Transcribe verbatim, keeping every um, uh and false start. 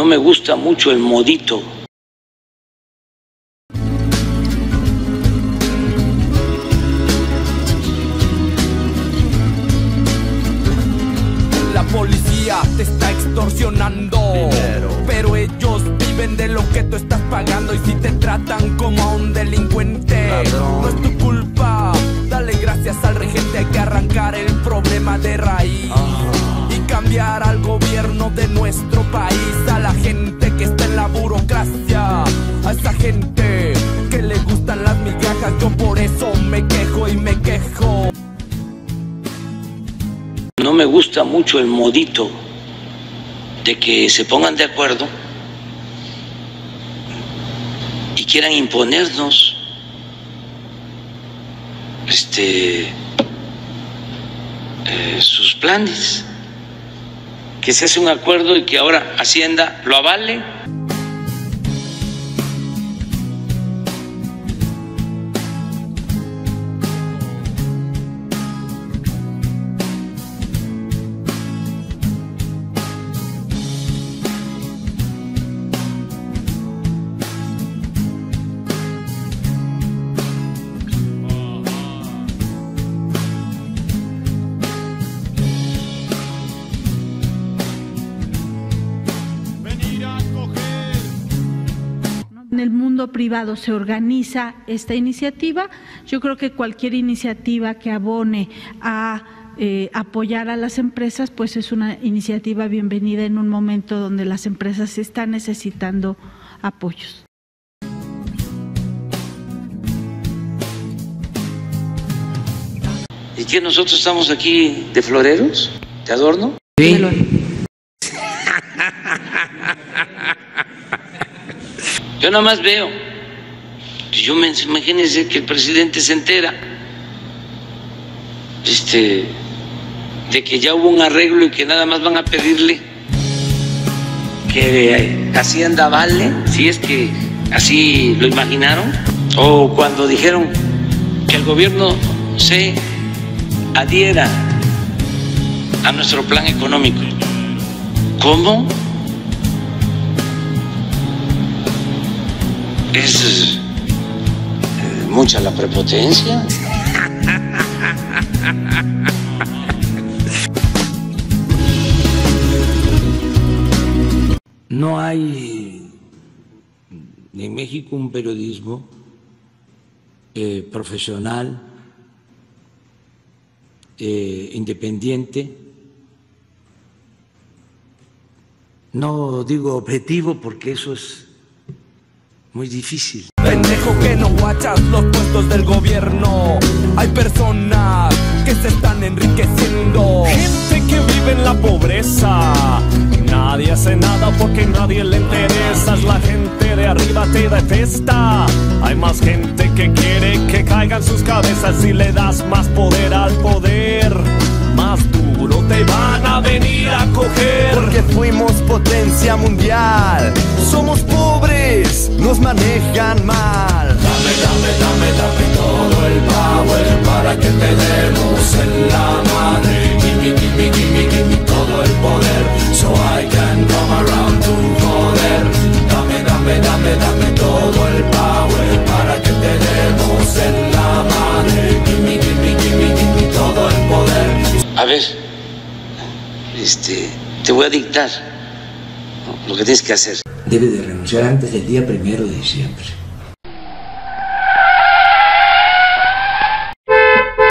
me gusta mucho el modito. La policía te está extorsionando dinero, pero ellos viven de lo que tú estás pagando. Y si te tratan como a un delincuente, ladrón, no es tu culpa. Dale gracias al regente. Hay que arrancar el problema de raíz, ah, y cambiar al gobierno de nuestro país. A la gente que está en la burocracia, a esa gente que le gustan las migajas. Yo por eso me quejo y me quejo. No me gusta mucho el modito de que se pongan de acuerdo y quieran imponernos este, eh, sus planes, que se hace un acuerdo y que ahora Hacienda lo avale. En el mundo privado se organiza esta iniciativa. Yo creo que cualquier iniciativa que abone a eh, apoyar a las empresas, pues es una iniciativa bienvenida en un momento donde las empresas están necesitando apoyos. ¿Y que nosotros estamos aquí de floreros, de adorno? Sí. Yo nada más veo, yo me imagínense que el presidente se entera este, de que ya hubo un arreglo y que nada más van a pedirle que Hacienda vale, si es que así lo imaginaron, o cuando dijeron que el gobierno se adhiera a nuestro plan económico. ¿Cómo? Es eh, mucha la prepotencia. No hay en México un periodismo eh, profesional, eh, independiente, no digo objetivo porque eso es muy difícil. Pendejo que no guachas los puestos del gobierno. Hay personas que se están enriqueciendo, gente que vive en la pobreza. Nadie hace nada porque nadie le interesa. La gente de arriba te detesta. Hay más gente que quiere que caigan sus cabezas. Si le das más poder al poder, más duro te van a venir a coger. Porque fuimos potencia mundial. Somos pobres, nos manejan mal. Dame, dame, dame, dame todo el power para que te demos en la madre. Gimme, gimme, gimme, gimme todo el poder, so I can come around to joder. Dame, dame, dame, dame todo el power para que te demos en la madre. Gimme, gimme, gimme, gimme todo el poder. A ver, este, te voy a dictar lo que tienes que hacer. Debe de renunciar antes del día primero de diciembre.